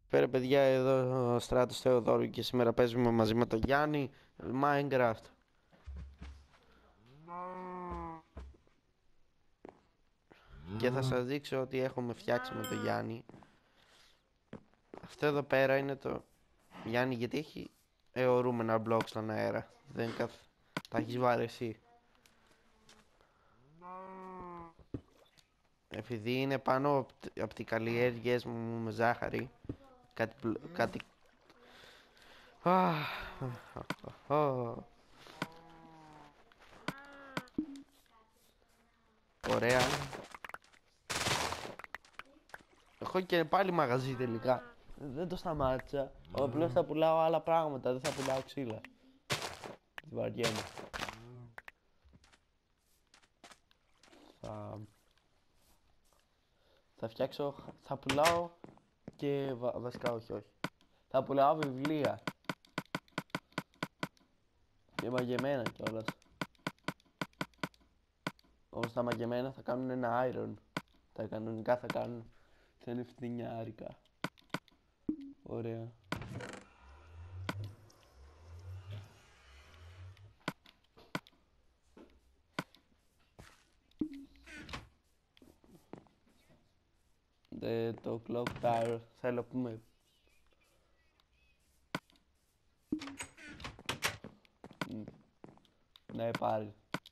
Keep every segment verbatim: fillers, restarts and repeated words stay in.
Πέρα παιδιά, εδώ ο Στράτος Θεοδόρου και σήμερα παίζουμε μαζί με τον Γιάννη Minecraft. Και θα σας δείξω ότι έχουμε φτιάξει με τον Γιάννη. Αυτό εδώ πέρα είναι το Γιάννη, γιατί έχει αιωρούμενα blocks στον αέρα. Δεν καθ... Τα έχεις βάλει εσύ. Επειδή είναι πάνω από απ τις καλλιέργειες μου με ζάχαρη. Κάτι... κάτι... Ωραία. Έχω και πάλι μαγαζί τελικά. Δεν το σταμάτησα. Απλώς θα πουλάω άλλα πράγματα, δεν θα πουλάω ξύλα. Τι βαριέμαι. Θα... θα φτιάξω... θα πουλάω και... Βα... βασικά όχι όχι. Θα πουλάω βιβλία. Και μαγεμένα κιόλας. Όμως τα μαγεμένα θα κάνουν ένα iron. Τα κανονικά θα κάνουν... θα είναι φθινιάρικα. Ωραία. Δε, το clock tower θέλω πούμε. Ναι, πάρει.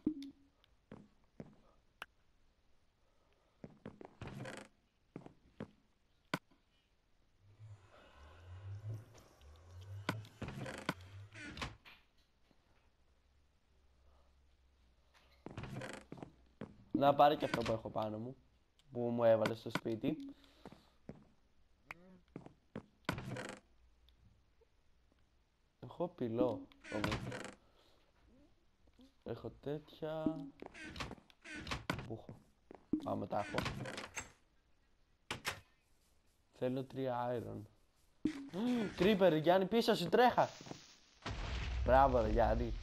Να πάρει και αυτό που έχω πάνω μου, που μου έβαλε στο σπίτι. Έχω πυλό όμως. Έχω τέτοια. Πού έχω? Α, μετά έχω. Θέλω τρία iron. Creeper, Γιάννη, πίσω σου, τρέχα! Μπράβο ρε Γιάννη.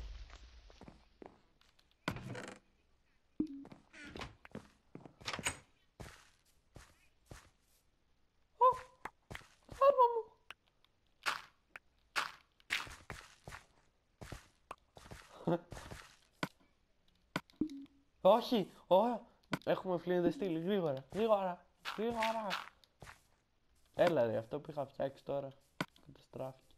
Όχι, όχι, έχουμε φλίντε στήλη, γρήγορα, γρήγορα, γρήγορα. Έλα ρε, αυτό που είχα φτιάξει τώρα καταστράφηκε.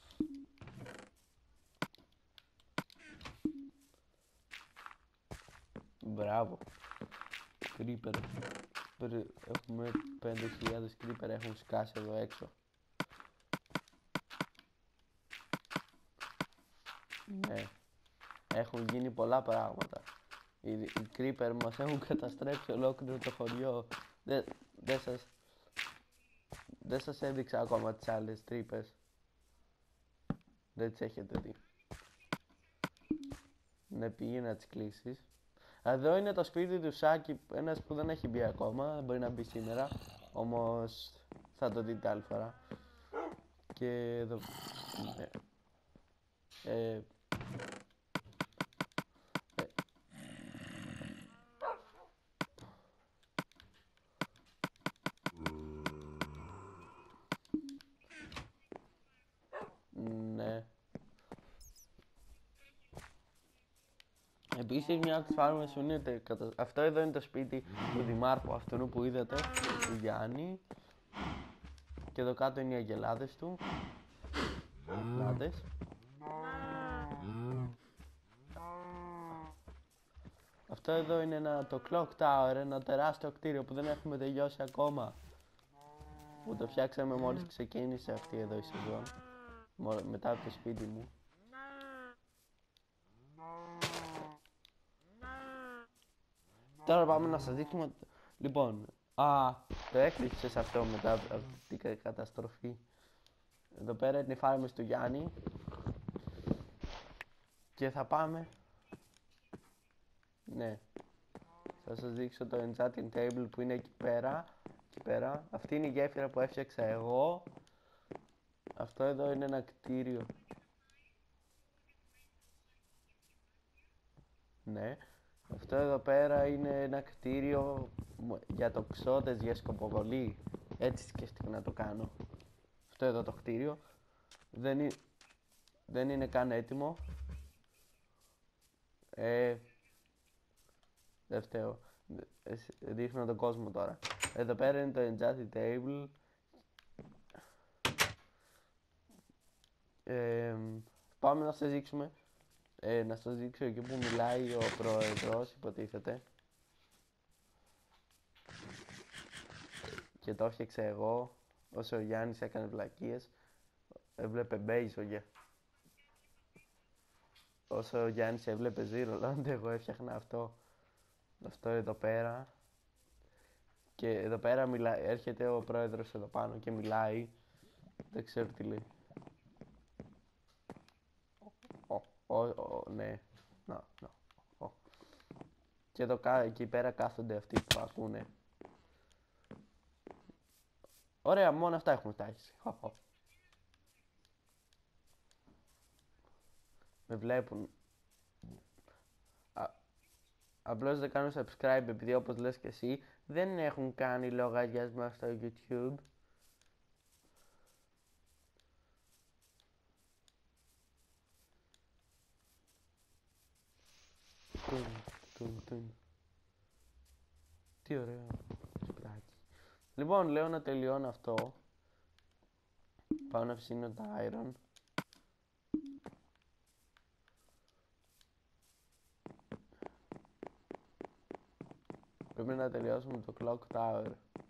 Μπράβο. Creeper. Έχουμε πέντε χιλιάδες creeper, έχουν σκάσει εδώ έξω. Ναι. Έχουν γίνει πολλά πράγματα. Οι, οι creeper μας έχουν καταστρέψει ολόκληρο το χωριό. Δεν δε σας... Δεν σας έδειξα ακόμα τις άλλες τρύπες. Δεν τις έχετε δει. Ναι, πήγε να τις κλείσεις. Εδώ είναι το σπίτι του Σάκη, ένας που δεν έχει μπει ακόμα, δεν μπορεί να μπει σήμερα. Όμως θα το δείτε άλλη φορά. Και εδώ... Ναι. Ε... Ναι. Επίσης μια από τις φάρμες σου είναι κατα... Αυτό εδώ είναι το σπίτι του Δημάρχου αυτού που είδατε, του Γιάννη. Και εδώ κάτω είναι οι αγελάδες του. Αγελάδες. Αυτό εδώ είναι ένα, το Clock Tower, ένα τεράστιο κτίριο που δεν έχουμε τελειώσει ακόμα. Που το φτιάξαμε μόλις ξεκίνησε αυτή εδώ η σεζόν. Μετά από το σπίτι μου. Τώρα πάμε να σας δείξουμε. Λοιπόν, α, το έκλειψες αυτό μετά από την καταστροφή. Εδώ πέρα είναι οι φάρμες του Γιάννη. Και θα πάμε. Ναι. Θα σας δείξω το enchanting table που είναι εκεί πέρα. Εκεί πέρα. Αυτή είναι η γέφυρα που έφτιαξα εγώ. Αυτό εδώ είναι ένα κτίριο. Ναι. Αυτό εδώ πέρα είναι ένα κτίριο για τοξότες, για σκοποβολή. Έτσι σκέφτηκα να το κάνω. Αυτό εδώ το κτίριο δεν, είναι, δεν είναι καν έτοιμο. Ε, δεν φταίω. Δείχνω τον κόσμο τώρα. Εδώ πέρα είναι το enchanted table. Ε, πάμε να σας δείξουμε. Ε, να σας δείξω εκεί που μιλάει ο πρόεδρος, υποτίθεται. Και το έφτιαξα εγώ, όσο ο Γιάννης έκανε βλακίες. Έβλεπε μπέιζογε. Όσο ο Γιάννης έβλεπε Zero Land, εγώ έφτιαχνα αυτό. Αυτό εδώ πέρα. Και εδώ πέρα μιλά, έρχεται ο πρόεδρος εδώ πάνω και μιλάει. Δεν ξέρω τι λέει. Ω, ω, ω, ναι. Να, να, ω. Και εδώ εκεί πέρα κάθονται αυτοί που ακούνε. Ωραία, μόνο αυτά έχουμε φτάσει. Με βλέπουν. Α, απλώς δεν κάνουν subscribe επειδή, όπως λες και εσύ, δεν έχουν κάνει λογαριασμό στο YouTube. Τουν, τουν, τουν. Τι ωραίο σπράκι. Λοιπόν, λέω να τελειώνω αυτό. Πάω να ψήνω τα iron. Πρέπει να τελειώσουμε το clock tower.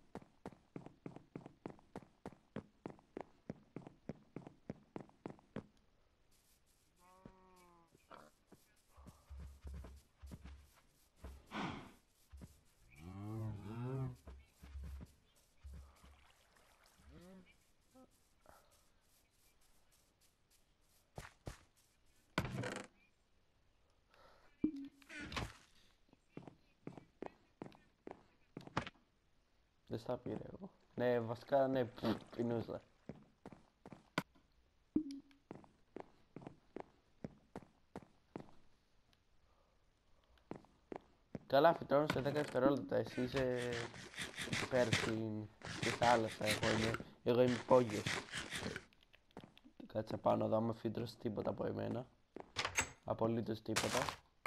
Δεν στα πήρε εγώ. Ναι, βασικά ναι, πεινούσα. Καλά, φυτρώνω σε δέκα δευτερόλεπτα. Εσύ είσαι πέρα στην θάλασσα. Εγώ είμαι, εγώ είμαι υπόγειος. Κάτσε πάνω εδώ, άμα φύτρωσε τίποτα από εμένα. Απολύτως τίποτα.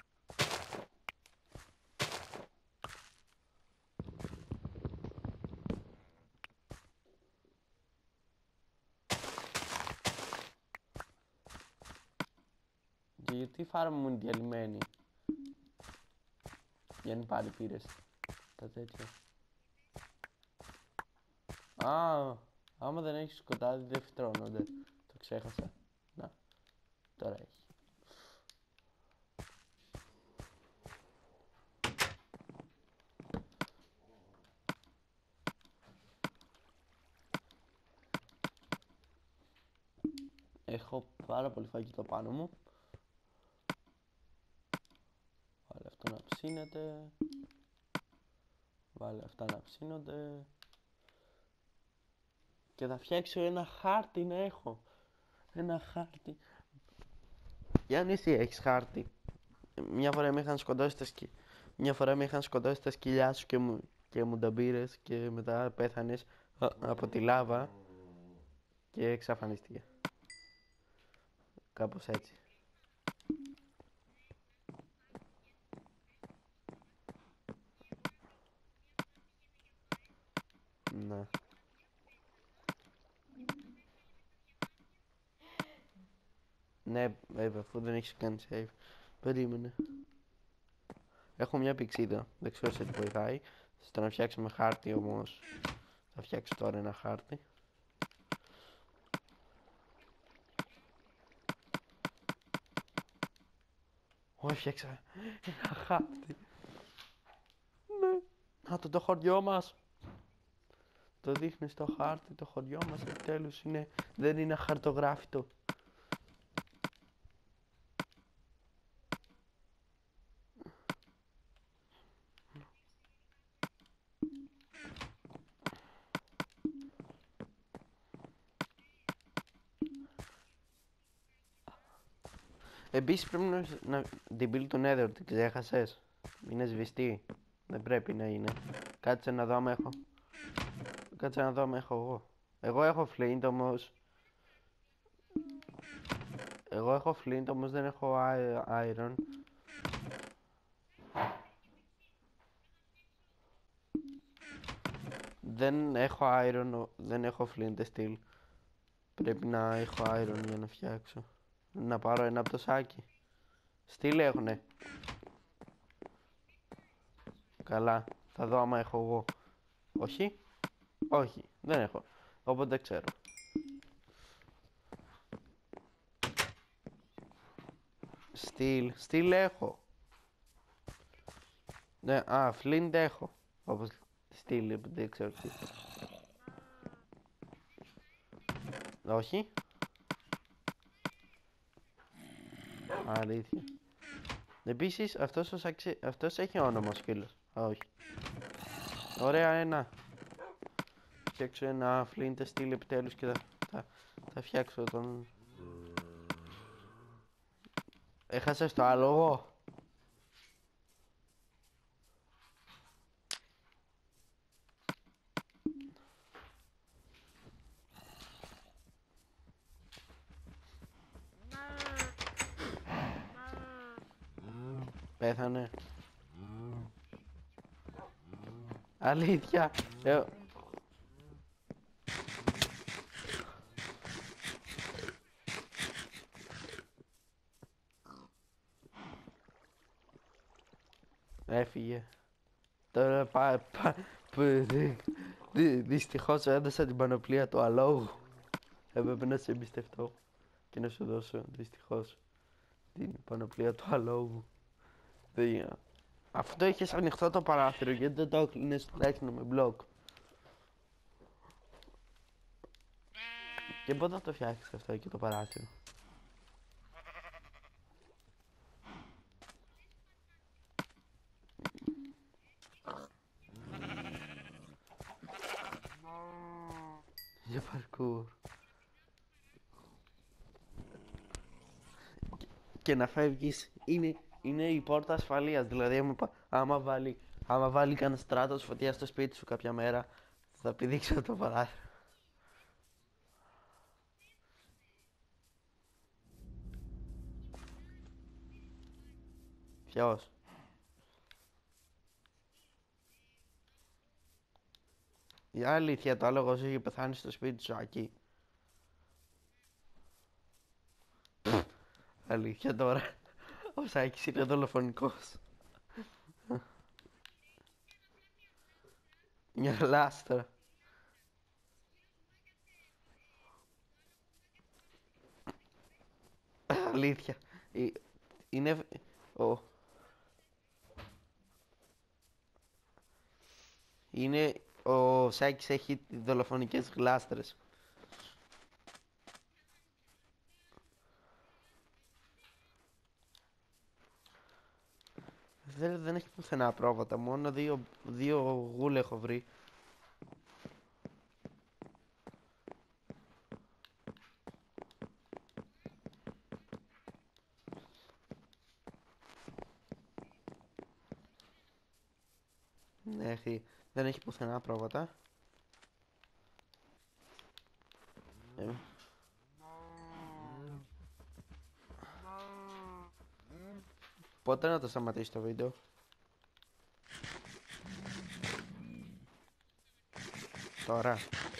Και γιατί η φάρμα μου είναι διαλυμένη? Γιάννη, πάλι πήρες τα τέτοια. Α, άμα δεν έχει σκοτάδι δεν φυτρώνονται. Το ξέχασα. Να, τώρα έχει. Έχω πάρα πολύ φαγητό πάνω μου. Βάλε αυτό να ψήνεται. Βάλε αυτά να ψήνονται. Και θα φτιάξω ένα χάρτη να έχω. Ένα χάρτη. Γιάννη, εσύ έχεις χάρτη? Μια φορά με είχαν σκοτώσει τα σκι... Μια φορά με είχαν σκοτώσει τα σκυλιά σου και μου, και μου τα πήρες και μετά πέθανες α, από τη λάβα και εξαφανίστηκε. Κάπως έτσι. Να. Ναι, βέβαια, αφού δεν έχεις κάνει save. Περίμενε. Έχω μια πηξίδα, δεν ξέρω σε τι βοηθάει. Στο να φτιάξουμε χάρτη όμως. Θα φτιάξω τώρα ένα χάρτη. Όχι, φτιάξα ένα χάρτη. Ναι. Να το το χωριό μας. Το δείχνει στο χάρτη, το χωριό μας επιτέλους είναι, δεν είναι αχαρτογράφητο. Επίσης πρέπει να, να την πύλη του Nether, την ξέχασες? Είναι σβηστή. Δεν πρέπει να είναι. Κάτσε να δω άμα έχω. Κάτσε να δω άμα έχω εγώ. Εγώ έχω flint όμως. Εγώ έχω flint όμως δεν έχω iron. Δεν έχω iron, δεν έχω flint steel. Πρέπει να έχω iron για να φτιάξω. Να πάρω ένα από το σάκι. Steel έχουνε. Καλά, θα δω άμα έχω εγώ. Όχι, όχι, δεν έχω. Οπότε δεν ξέρω. Steel, steel έχω. Ναι, α, flint έχω. Όπως steel, δεν ξέρω τι. Όχι. Αλήθεια. Επίσης, αυτός, ο σαξι... αυτός έχει όνομα ο σκύλος. Όχι. Ωραία, ένα. Φτιάξω ένα flint steel επιτέλους και θα, θα, θα φτιάξω τον... Έχασες το άλογο. Πέθανε. Αλήθεια. Ε... Έφυγε. Τώρα πά, πά, δυ, δυστυχώς έδωσα την πανοπλία του αλόγου. Έπρεπε να σε εμπιστευτώ και να σου δώσω δυστυχώς την πανοπλία του αλόγου. Δεν... Αυτό είχες ανοιχτό το παράθυρο, γιατί δεν το έκλεινες τουλάχιστον με μπλοκ. Και πότε θα το φτιάξεις αυτό εκεί το παράθυρο. Για parkour. Και, και να φεύγεις είναι, είναι η πόρτα ασφαλείας. Δηλαδή άμα, άμα βάλει, άμα βάλει κανένα στράτος φωτιά στο σπίτι σου κάποια μέρα, θα πηδήξει το παράθυρο. Ποιος? Η αλήθεια, το άλογο σου είχε πεθάνει στο σπίτι σου εκεί. Αλήθεια τώρα. Ο Σάκης είναι δολοφονικός. Μια λάστρα. Αλήθεια. Είναι... Ο... Είναι... Ο Σάκης έχει δολοφονικές γλάστρες. Δεν, δεν έχει πουθενά πρόβατα, μόνο δύο, δύο γούλ έχω βρει. Ναι, έχει, δεν έχει πουθενά πρόβατα. Ε. Πότε να το σταματήσει το βίντεο? Τώρα.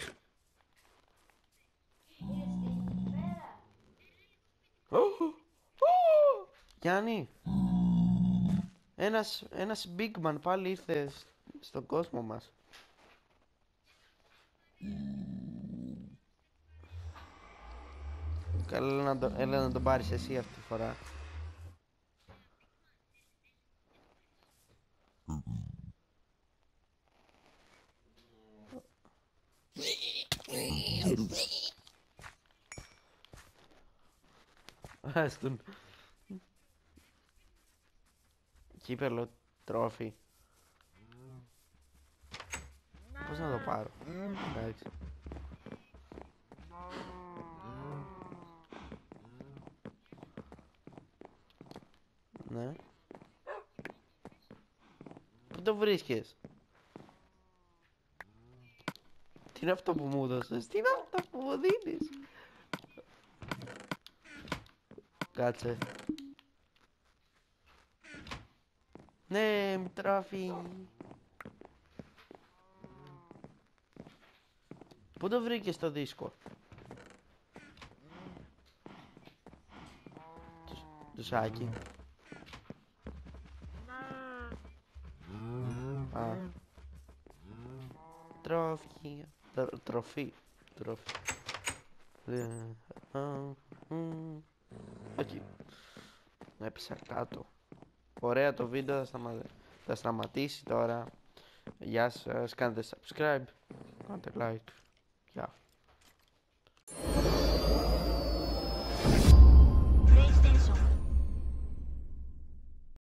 Γιάννη, ένας, ένας big man πάλι ήρθε στον κόσμο μας. Καλά, να το, έλα να τον πάρεις εσύ αυτή τη φορά. Άστον. Κύπελο τρόφι. Πώς να το πάρω? Εντάξει. Ναι. Πού το βρίσκεις? Τι είναι αυτό που μου δώσες, τι είναι αυτό που μου δίνεις. Κάτσε. Ναι, μη τράφει. Πού το βρήκες το δίσκο? Το σάκι. Α. Τρόφι. Τρο- Τροφή. Τροφή. Ε, α, μ. Όχι. Έπεσα κάτω. Ωραία το βίντεο, θα, σταμα... θα σταματήσει τώρα. Γεια σας, κάντε subscribe, κάντε like. Γεια.